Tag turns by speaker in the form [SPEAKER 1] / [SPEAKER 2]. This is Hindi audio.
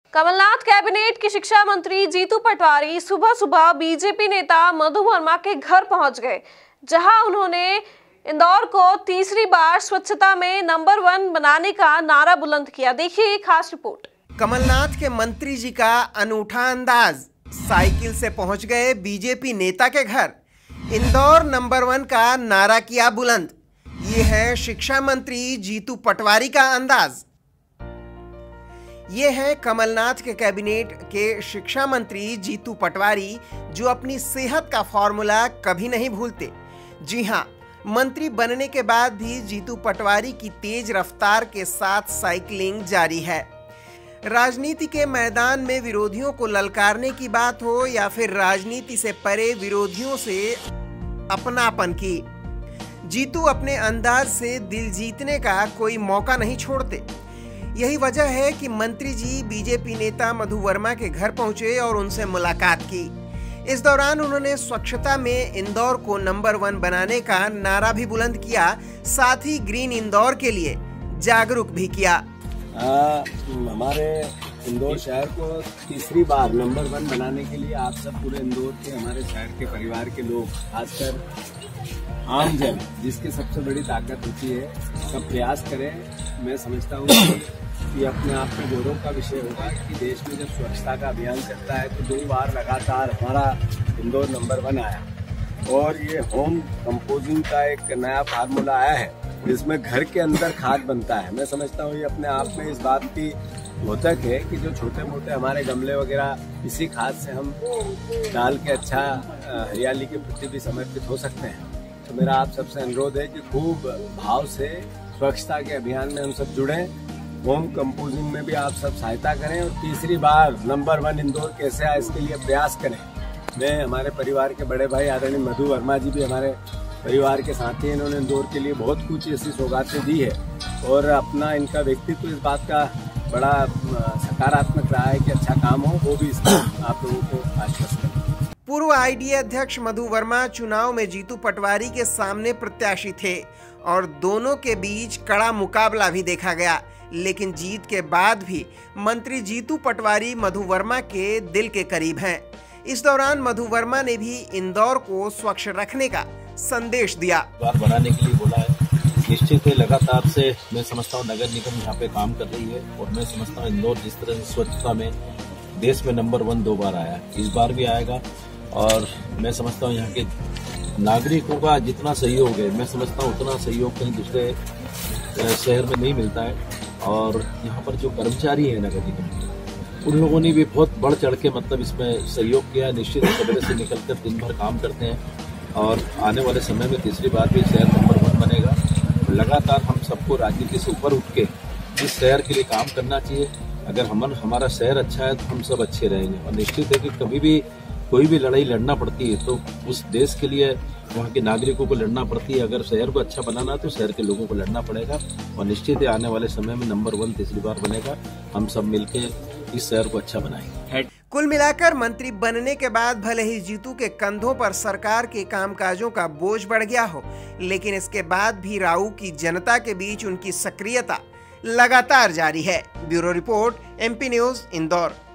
[SPEAKER 1] कमलनाथ कैबिनेट की शिक्षा मंत्री जीतू पटवारी सुबह सुबह बीजेपी नेता मधु वर्मा के घर पहुंच गए, जहां उन्होंने इंदौर को तीसरी बार स्वच्छता में नंबर 1 बनाने का नारा बुलंद किया। देखिए खास रिपोर्ट।
[SPEAKER 2] कमलनाथ के मंत्री जी का अनूठा अंदाज, साइकिल से पहुंच गए बीजेपी नेता के घर, इंदौर नंबर 1 का नारा किया बुलंद। ये है शिक्षा मंत्री जीतू पटवारी का अंदाज। ये है कमलनाथ के कैबिनेट के शिक्षा मंत्री जीतू पटवारी, जो अपनी सेहत का फॉर्मूला कभी नहीं भूलते। जी हां, मंत्री बनने के बाद भी जीतू पटवारी की तेज रफ्तार के साथ साइकिलिंग जारी है। राजनीति के मैदान में विरोधियों को ललकारने की बात हो या फिर राजनीति से परे विरोधियों से अपनापन की, जीतू अपने अंदाज से दिल जीतने का कोई मौका नहीं छोड़ते। यही वजह है कि मंत्री जी बीजेपी नेता मधु वर्मा के घर पहुंचे और उनसे मुलाकात की। इस दौरान उन्होंने स्वच्छता में इंदौर को नंबर 1 बनाने का नारा भी बुलंद किया, साथ ही ग्रीन इंदौर के लिए जागरूक भी किया।
[SPEAKER 3] हमारे इंदौर शहर को तीसरी बार नंबर 1 बनाने के लिए आप सब पूरे इंदौर के, हमारे शहर के परिवार के लोग, खासकर आम जन जिसकी सबसे बड़ी ताकत होती है, सब प्रयास करें। मैं समझता हूँ कि अपने आप में गौरव का विषय होगा कि देश में जब स्वच्छता का अभियान चलता है तो 2 बार लगातार हमारा इंदौर नंबर 1 आया। और ये होम कंपोजिंग का एक नया फार्मूला आया है जिसमें घर के अंदर खाद बनता है। मैं समझता हूँ ये अपने आप में इस बात की द्योतक है कि जो छोटे मोटे हमारे गमले वगैरह इसी खाद से हम डाल के अच्छा हरियाली के प्रति भी समर्पित हो सकते हैं। तो मेरा आप सबसे अनुरोध है कि खूब भाव से स्वच्छता के अभियान में हम सब जुड़ें, होम कंपोजिंग में भी आप सब सहायता करें और तीसरी बार नंबर 1 इंदौर कैसे आए इसके लिए प्रयास करें। मैं, हमारे परिवार के बड़े भाई आदरणीय मधु वर्मा जी भी हमारे परिवार के साथी हैं। इन्होंने इंदौर के लिए बहुत कुछ ऐसी सौगातें दी है और अपना इनका व्यक्तित्व इस बात का बड़ा सकारात्मक रहा है कि अच्छा काम हो, वो भी इसका आप लोगों को आश्वस्त करें।
[SPEAKER 2] पूर्व आईडीए अध्यक्ष मधु वर्मा चुनाव में जीतू पटवारी के सामने प्रत्याशी थे और दोनों के बीच कड़ा मुकाबला भी देखा गया, लेकिन जीत के बाद भी मंत्री जीतू पटवारी मधु वर्मा के दिल के करीब हैं। इस दौरान मधु वर्मा ने भी इंदौर को स्वच्छ रखने का संदेश दिया।
[SPEAKER 4] बनाने के लिए बोला है, निश्चित है लगातार से मैं समझता हूँ नगर निगम यहाँ पे काम कर रही है और मैं समझता हूँ इंदौर जिस तरह से स्वच्छता में देश में नंबर 1 2 बार आया, इस बार भी आएगा। और मैं समझता हूँ यहाँ के नागरिकों का जितना सहयोग है, मैं समझता हूँ उतना सहयोग कहीं दूसरे शहर में नहीं मिलता है। और यहाँ पर जो कर्मचारी है नगर निगम, उन लोगों ने भी बहुत बढ़ चढ़ के मतलब इसमें सहयोग किया। निश्चित सवेरे से निकलकर दिन भर काम करते हैं और आने वाले समय में तीसरी बार भी शहर नंबर 1 बनेगा। लगातार हम सबको राजनीति से ऊपर उठ के इस शहर के लिए काम करना चाहिए। अगर हमारा शहर अच्छा है तो हम सब अच्छे रहेंगे। और निश्चित है कि कभी भी कोई भी लड़ाई लड़ना पड़ती है तो उस देश के लिए वहाँ के नागरिकों को लड़ना पड़ती है। अगर शहर को अच्छा बनाना तो शहर के लोगों को लड़ना पड़ेगा और निश्चित है आने वाले समय में नंबर 1 तीसरी बार बनेगा। हम सब मिलके इस शहर को अच्छा बनाएंगे।
[SPEAKER 2] कुल मिलाकर मंत्री बनने के बाद भले ही जीतू के कंधों पर सरकार के कामकाजों का बोझ बढ़ गया हो, लेकिन इसके बाद भी राऊ की जनता के बीच उनकी सक्रियता लगातार जारी है। Bureau report, MP news, Indore.